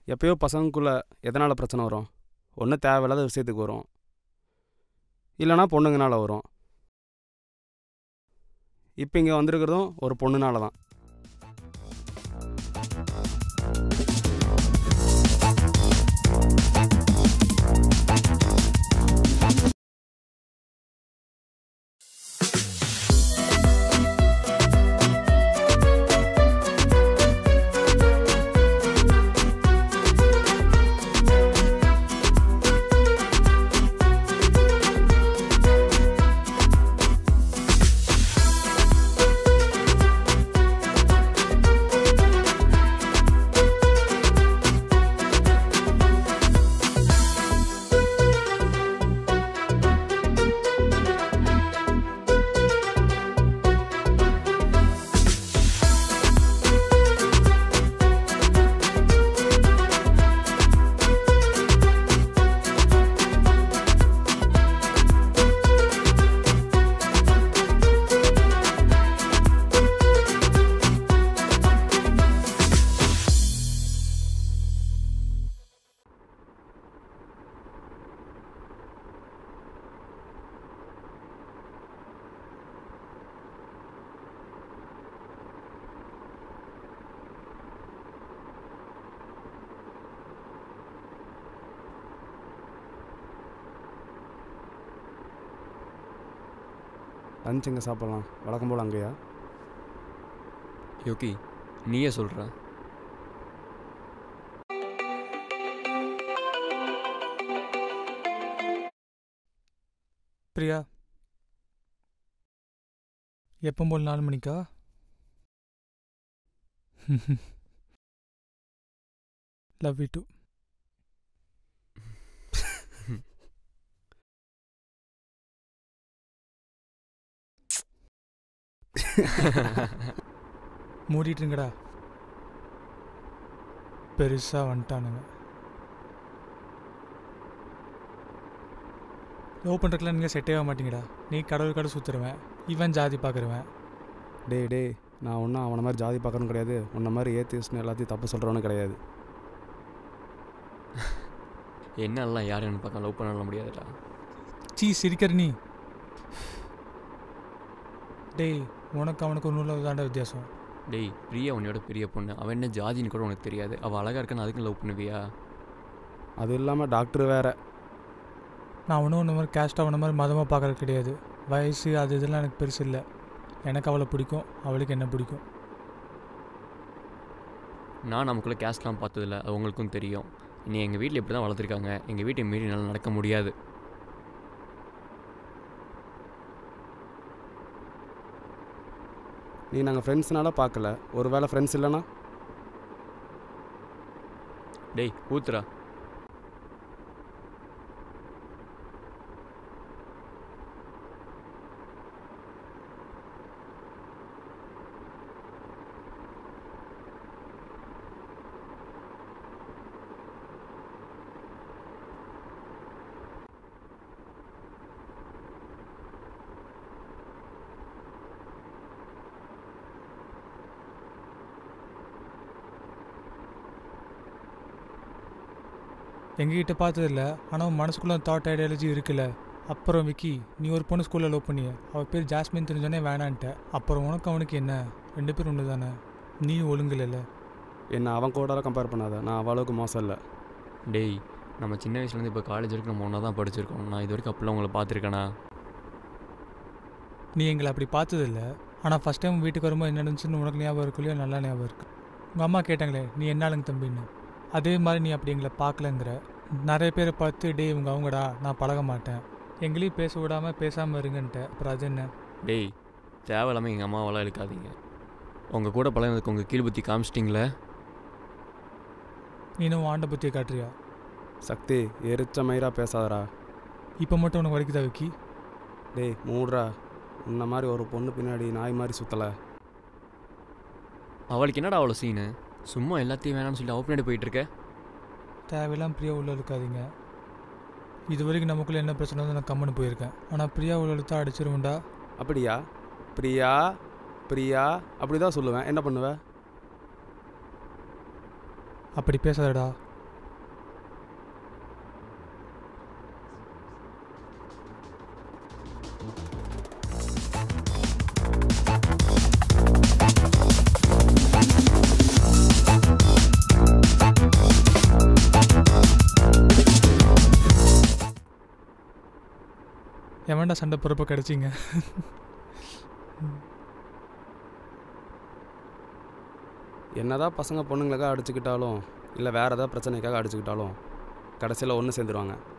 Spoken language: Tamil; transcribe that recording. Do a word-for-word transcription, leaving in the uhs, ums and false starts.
எப்பயோ பசங்களுக்குள்ளே எதனால் பிரச்சனை வரும்? ஒன்று தேவையில்லாத விஷயத்துக்கு வரும், இல்லைனா பொண்ணுங்கனால வரும். இப்போ இங்கே வந்திருக்கிறதும் ஒரு பொண்ணுனால தான். லஞ்ச் எங்கே சாப்பிட்லாம்? வழக்கம் போல் அங்கேயா? யோகி, நீயே சொல்கிற. பிரியா, எப்போ போல் நாலு மணிக்கா? Love you two. மூடிட்டுங்கடா, பெருசா வந்துட்டானுங்க. லவ் பண்ணுறதுக்குலாம் நீங்கள் செட்டே ஆக மாட்டீங்கடா. நீ கடவுள் கடை சுற்றுருவேன், இவன் ஜாதி பார்க்குருவேன். டே டே நான் ஒன்றும் அவனை மாதிரி ஜாதி பார்க்கணும் கிடையாது, உன்ன மாதிரி ஏத்திஸ்ட்னு எல்லாத்தையும் தப்பு சொல்கிறவனு கிடையாது. என்னெல்லாம் யாரும் என்ன பார்க்க லவ் பண்ண முடியாதுடா. சீ, சிரிக்கிற நீ. டேய், உனக்கு அவனுக்கு ஒரு நூலில் தாண்டா வித்தியாசம். டேய், பிரியா உன்னோட பெரிய பொண்ணு, அவன் என்ன ஜாதின்னு கூட உனக்கு தெரியாது. அவள் அழகாக இருக்கான்னு அதுக்கு லவ் பண்ணுவியா? அது இல்லாமல் டாக்டர் வேறு. நான் ஒன்றும் ஒன்று மாதிரி கேஸ்ட்டாக ஒன்று மாதிரி மதமாக பார்க்குறது கிடையாது. வயசு அது இதெல்லாம் எனக்கு பெருசு இல்லை. எனக்கு அவளை பிடிக்கும், அவளுக்கு என்ன பிடிக்கும். நான் நமக்குள்ளே கேஸ்ட்லாம் பார்த்ததில்ல, அது உங்களுக்கும் தெரியும். நீ எங்கள் வீட்டில் இப்படி தான் வளர்த்துருக்காங்க. எங்கள் வீட்டை மீறி நல்லா நடக்க முடியாது. நீ நாங்கள் ஃப்ரெண்ட்ஸ்னால பார்க்கல, ஒரு வேளை ஃப்ரெண்ட்ஸ் இல்லைனா? டேய் ஊத்துறா. எங்ககிட்ட பார்த்ததில்ல, ஆனால் உன் மனசுக்குள்ளே தாட் ஐடியாலஜி இருக்குல்ல. அப்புறம் விக்கி, நீ ஒரு பொண்ணு ஸ்கூலில் லவ் பண்ணிய, அவள் பேர் ஜாஸ்மின் தெரிஞ்சோன்னே வேணான்ட்ட. அப்புறம் உனக்கு அவனுக்கு என்ன? ரெண்டு பேரும் ஒன்று தானே. நீ ஒழுங்கில்ல. என்ன அவன் கூட கம்பேர் பண்ணாத, நான் அவ்வளோக்கு மோசம் இல்லை. டேய், நம்ம சின்ன வயசுலேருந்து இப்போ காலேஜ் வரைக்கும் நம்ம ஒன்றா தான் படிச்சிருக்கோம். நான் இது வரைக்கும் அப்பெல்லாம் உங்களை பார்த்துருக்கேனா? நீ எங்களை அப்படி பார்த்ததில்ல, ஆனால் ஃபஸ்ட் டைம் வீட்டுக்கு வரும்போது என்ன நடந்துச்சுன்னு உனக்கு ஞாபகம் இருக்குல்லையோ? நல்லா ஞாபகம் இருக்குது. உங்கள் அம்மா கேட்டாங்களே நீ என்னாலுங்க தம்பின்னு, அதே மாதிரி நீ அப்படி எங்களை பார்க்கலங்கிற. நிறைய பேரை பார்த்து டே இவங்க அவங்கடா, நான் பழக மாட்டேன், எங்களையும் பேச விடாமல் பேசாமல் இருங்கன்ட்ட. அப்புறம் அது என்ன? டேய், தேவையில்லாமல் எங்கள் அம்மாவெல்லாம் இழுக்காதீங்க. உங்கள் கூட பழகிறதுக்கு உங்கள் கீழ் புத்தி காமிச்சிட்டிங்களே. நீனும் ஆண்ட புத்தியை காட்டுறியா? சக்தி, எரிச்ச மயிரா பேசாதரா. இப்போ மட்டும் உனக்கு வலிக்குதா விக்கி? டேய் மூடுறா, உன்ன மாதிரி ஒரு பொண்ணு பின்னாடி நாய் மாதிரி சுற்றலை. அவளுக்கு என்னடா அவ்வளோ சீனு? சும்மா எல்லாத்தையும் வேணாம்னு சொல்லி அவள் பின்னாடி போயிட்டுருக்க. தேவையெல்லாம் பிரியா உள்ள இருக்காதீங்க. இது வரைக்கும் நமக்குள்ளே என்ன பிரச்சனை வந்து நான் கம்முன்னு போயிருக்கேன். ஆனால் பிரியா உள்ள இழுத்தா அடிச்சிருவேன்டா. அப்படியா? பிரியா பிரியா அப்படி தான் சொல்லுவேன், என்ன பண்ணுவேன்? அப்படி பேசாதடா. எவன்டா சண்டை பொறுப்பை கிடச்சிங்க. என்னதான் பசங்க பொண்ணுங்களுக்காக அடிச்சுக்கிட்டாலும் இல்லை வேறு ஏதாவது பிரச்சனைக்காக அடிச்சுக்கிட்டாலும் கடைசியில் ஒன்று சேர்ந்துருவாங்க.